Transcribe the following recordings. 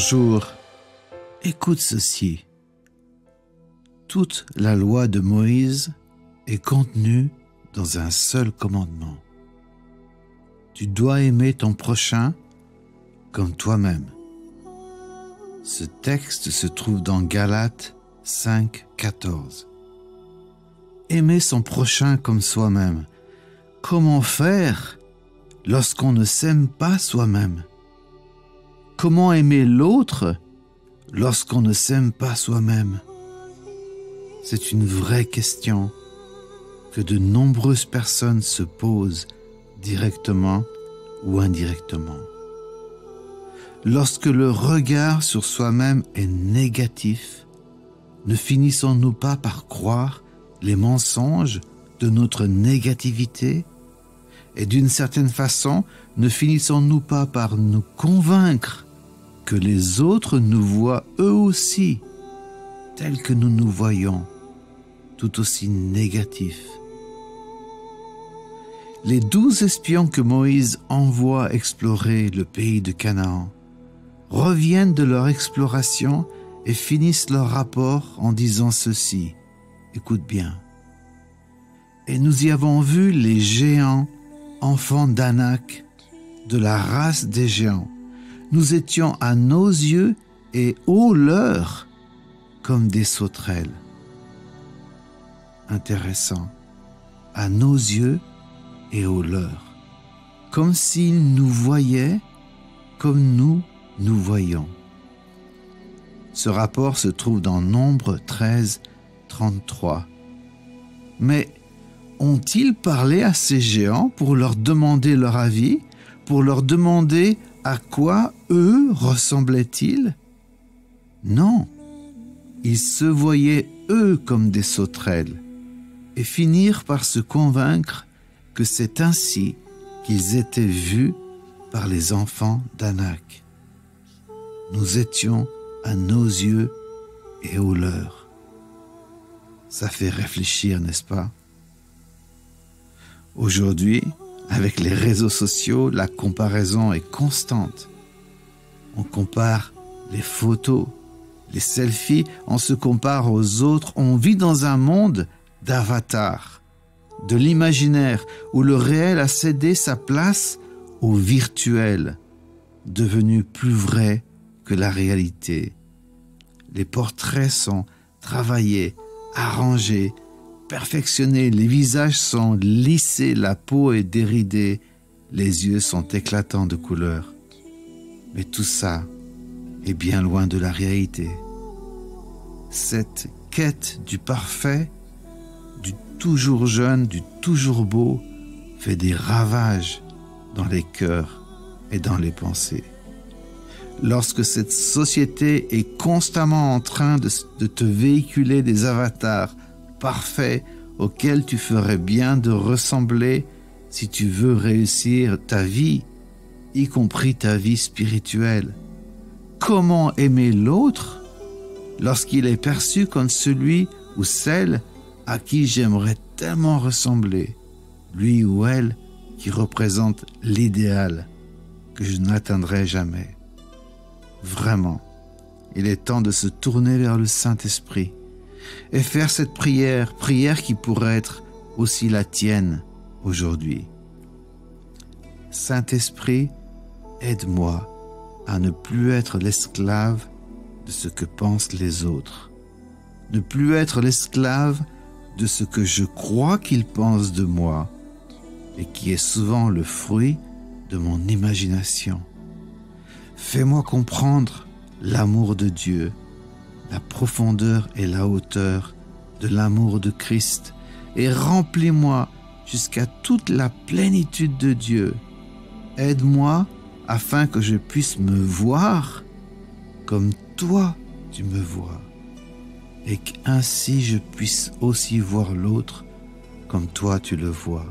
Bonjour, écoute ceci. Toute la loi de Moïse est contenue dans un seul commandement. Tu dois aimer ton prochain comme toi-même. Ce texte se trouve dans Galates 5, 14. Aimer son prochain comme soi-même. Comment faire lorsqu'on ne s'aime pas soi-même? Comment aimer l'autre lorsqu'on ne s'aime pas soi-même? C'est une vraie question que de nombreuses personnes se posent directement ou indirectement. Lorsque le regard sur soi-même est négatif, ne finissons-nous pas par croire les mensonges de notre négativité? Et d'une certaine façon, ne finissons-nous pas par nous convaincre que les autres nous voient eux aussi, tels que nous nous voyons, tout aussi négatifs? Les 12 espions que Moïse envoie explorer le pays de Canaan reviennent de leur exploration et finissent leur rapport en disant ceci. Écoute bien. Et nous y avons vu les géants, enfants d'Anak, de la race des géants. Nous étions à nos yeux et aux leurs comme des sauterelles. Intéressant. À nos yeux et aux leurs. Comme s'ils nous voyaient comme nous nous voyons. Ce rapport se trouve dans Nombre 13, 33. Mais ont-ils parlé à ces géants pour leur demander leur avis, pour leur demander à quoi eux ressemblaient-ils? Non, ils se voyaient eux comme des sauterelles et finirent par se convaincre que c'est ainsi qu'ils étaient vus par les enfants d'Anak. Nous étions à nos yeux et aux leurs. Ça fait réfléchir, n'est-ce pas? Aujourd'hui, avec les réseaux sociaux, la comparaison est constante. On compare les photos, les selfies, on se compare aux autres. On vit dans un monde d'avatars, de l'imaginaire, où le réel a cédé sa place au virtuel, devenu plus vrai que la réalité. Les portraits sont travaillés, arrangés, perfectionnés, les visages sont lissés, la peau est déridée, les yeux sont éclatants de couleurs. Mais tout ça est bien loin de la réalité. Cette quête du parfait, du toujours jeune, du toujours beau, fait des ravages dans les cœurs et dans les pensées. Lorsque cette société est constamment en train de te véhiculer des avatars parfaits auxquels tu ferais bien de ressembler si tu veux réussir ta vie, y compris ta vie spirituelle. Comment aimer l'autre lorsqu'il est perçu comme celui ou celle à qui j'aimerais tellement ressembler, lui ou elle qui représente l'idéal que je n'atteindrai jamais? Vraiment, il est temps de se tourner vers le Saint-Esprit et faire cette prière qui pourrait être aussi la tienne aujourd'hui. Saint-Esprit, aide-moi à ne plus être l'esclave de ce que pensent les autres, ne plus être l'esclave de ce que je crois qu'ils pensent de moi et qui est souvent le fruit de mon imagination. Fais-moi comprendre l'amour de Dieu, la profondeur et la hauteur de l'amour de Christ et remplis-moi jusqu'à toute la plénitude de Dieu. Aide-moi afin que je puisse me voir comme toi tu me vois et qu'ainsi je puisse aussi voir l'autre comme toi tu le vois.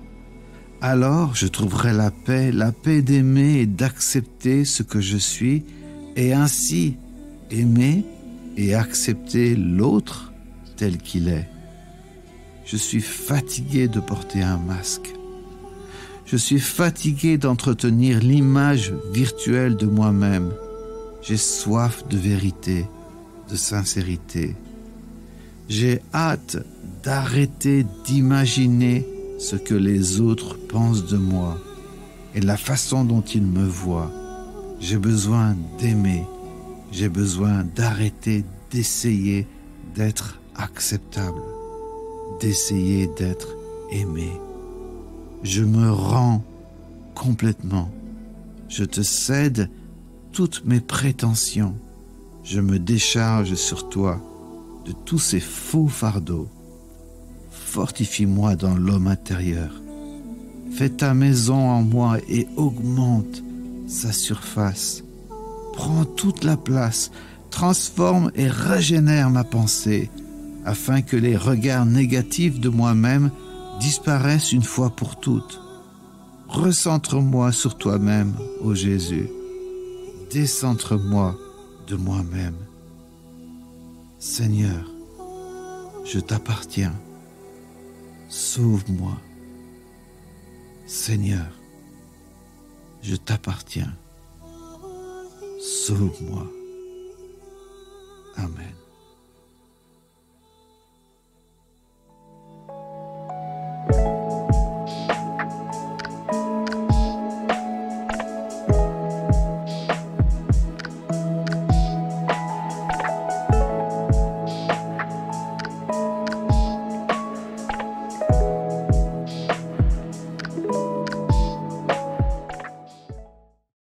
Alors je trouverai la paix d'aimer et d'accepter ce que je suis et ainsi aimer et accepter l'autre tel qu'il est. Je suis fatigué de porter un masque. Je suis fatigué d'entretenir l'image virtuelle de moi-même. J'ai soif de vérité, de sincérité. J'ai hâte d'arrêter d'imaginer ce que les autres pensent de moi et la façon dont ils me voient. J'ai besoin d'aimer. J'ai besoin d'arrêter d'essayer d'être acceptable, d'essayer d'être aimé. Je me rends complètement. Je te cède toutes mes prétentions. Je me décharge sur toi de tous ces faux fardeaux. Fortifie-moi dans l'homme intérieur. Fais ta maison en moi et augmente sa surface. Prends toute la place, transforme et régénère ma pensée, afin que les regards négatifs de moi-même disparaissent une fois pour toutes. Recentre-moi sur toi-même, ô Jésus. Décentre-moi de moi-même. Seigneur, je t'appartiens. Sauve-moi. Seigneur, je t'appartiens. Sauve-moi. Amen.